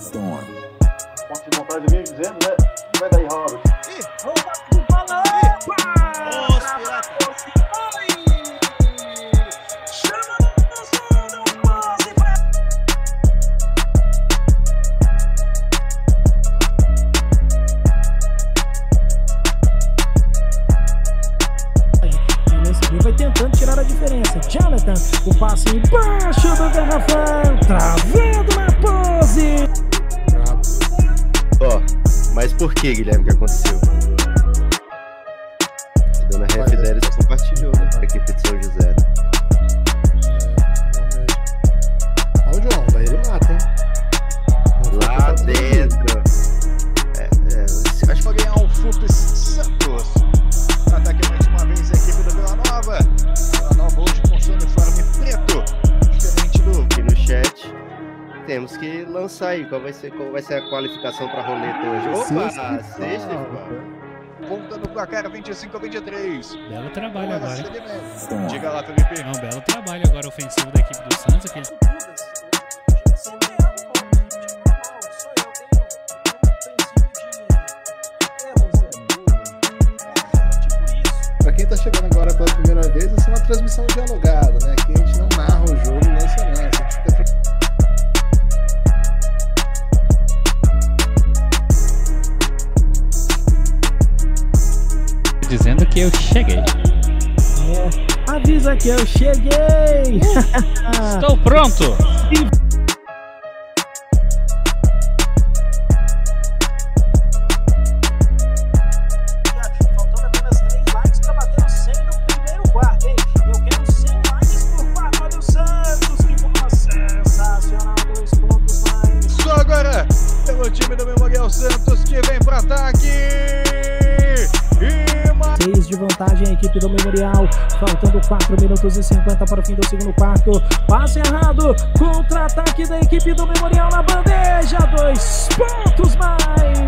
Storm. Ponto de vontade de mim dizendo, né? Vai daí, Robert. Vai tentando tirar a diferença. Jonathan, o passe embaixo do garrafão, travando na pose. Ó, mas por que, Guilherme, que aconteceu? A dona F10 compartilhou, né? A equipe de São José. Olha o João, daí ele mata, hein? Lá dentro. Acho que vai ganhar um Furto Santos. Ataque mais uma vez a equipe do Vila Nova. Vila Nova hoje com seu uniforme preto. Diferente do... Aqui no chat temos que lançar aí qual vai ser a qualificação para roleta hoje. Opa, sexta. Ponta no placar 25-23. Belo trabalho agora. Diga lá, Felipe. Não, belo trabalho agora ofensivo da equipe do Santos. Aquele... Pra quem tá chegando agora pela primeira vez, essa é uma transmissão dialogada, né? Aqui a gente não narra o jogo lança. Dizendo que eu cheguei. Avisa que eu cheguei. Estou pronto. Faltando apenas 3 likes para bater o 100 no primeiro quarto, hein? Eu quero 100 likes por quarto. Olha o Santos, que bola sensacional, 2 pontos mais. Só agora, pelo time do Memorial Santos que vem para ataque. 6 de vantagem a equipe do Memorial, faltando 4 minutos e 50 para o fim do segundo quarto. Passe errado, contra-ataque da equipe do Memorial na bandeja, 2 pontos mais.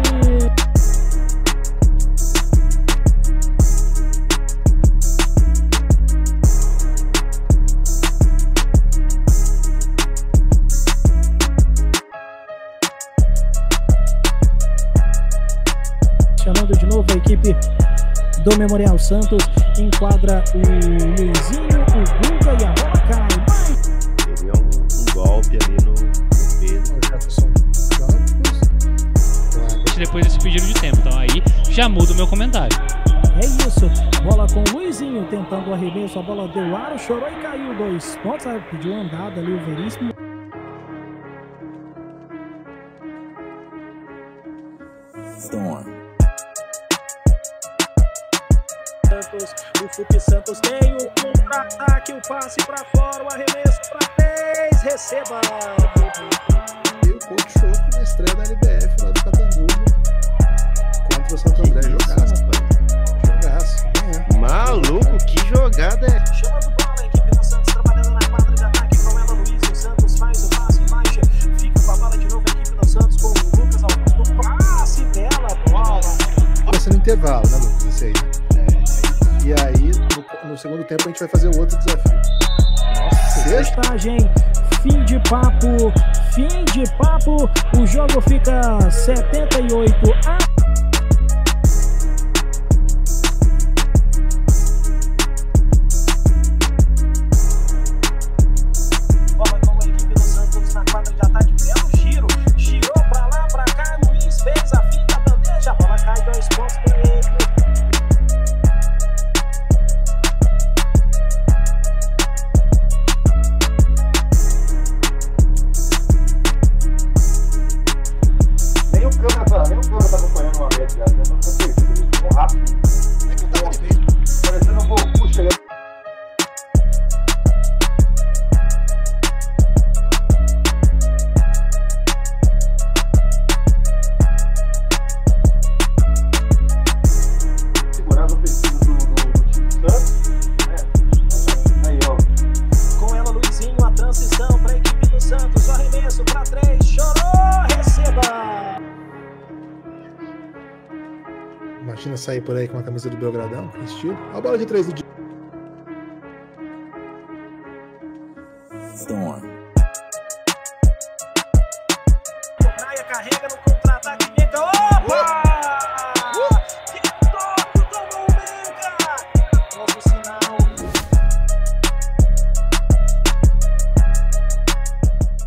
Chamando de novo a equipe do Memorial Santos, enquadra o Luizinho, o Guga e a bola cai. Seria um golpe ali no Pedro. Depois desse pedido de tempo, então aí já muda o meu comentário. É isso, bola com o Luizinho tentando o arremesso, a bola deu aro, chorou e caiu, 2 pontos, pediu andada ali o Veríssimo. Storm. O Felipe Santos tem o contra-ataque, o passe para fora, o arremesso para 3, receba. E o Coach Choco na estreia da LBF lá do Catanduva contra o Santo André. Jogaço, pai. Jogaço. Maluco, que jogada é? Chamando bola, a equipe do Santos trabalhando na quadra de ataque com ela, Luiz. O Santos faz o passe em baixa, fica com a bola de novo a equipe do Santos com o Lucas Augusto. Passe, bela bola. Vai ser no intervalo, né, Lucas? Isso aí. E aí, no segundo tempo, a gente vai fazer o outro desafio. Nossa, Sextagem, fim de papo, o jogo fica 78 a... Bola com a equipe do Santos na quadra de ataque, belo giro, girou pra lá, pra cá, Luiz fez a finta, bandeja, a bola cai, 2 pontos pra ele. Nem o câmera tá acompanhando uma vez, cara. Eu tô perdido, tô rápido. É que eu tava de meio. Parecendo um Goku chegando. Segurando o ofensivo do time do Santos. Aí, ó. Com ela, Luizinho, a transição para a equipe do Santos, o arremesso para 3, chorou, receba! imagina sair por aí com a camisa do Belgradão, com estilo. Olha a bola de 3 do dia. Storm. carrega no contra-ataque.